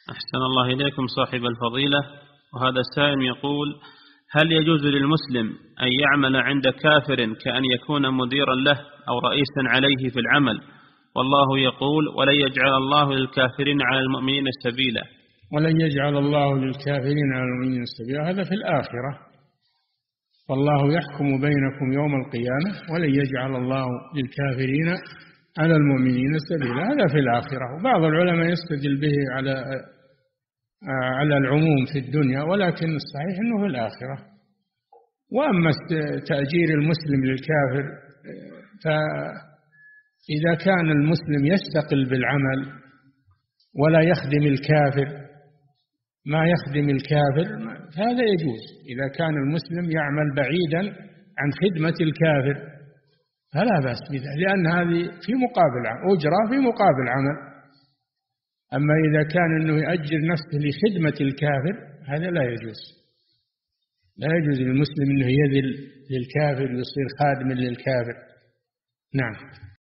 أحسن الله إليكم صاحب الفضيلة. وهذا السائل يقول: هل يجوز للمسلم أن يعمل عند كافر كأن يكون مديرا له أو رئيسا عليه في العمل، والله يقول: ولن يجعل الله للكافرين على المؤمنين سبيلا؟ ولن يجعل الله للكافرين على المؤمنين سبيلا، هذا في الآخرة، والله يحكم بينكم يوم القيامة، ولن يجعل الله للكافرين على المؤمنين سبيلا، هذا في الآخرة. وبعض العلماء يستدل به على العموم في الدنيا، ولكن الصحيح أنه في الآخرة. وأما تأجير المسلم للكافر، فإذا كان المسلم يستقل بالعمل ولا يخدم الكافر، ما يخدم الكافر، هذا يجوز. إذا كان المسلم يعمل بعيدا عن خدمة الكافر فلا بأس بذلك، لأن هذه في مقابل أجرة في مقابل عمل. أما إذا كان أنه يأجر نفسه لخدمة الكافر، هذا لا يجوز. لا يجوز للمسلم أنه يذل للكافر ويصير خادم للكافر. نعم.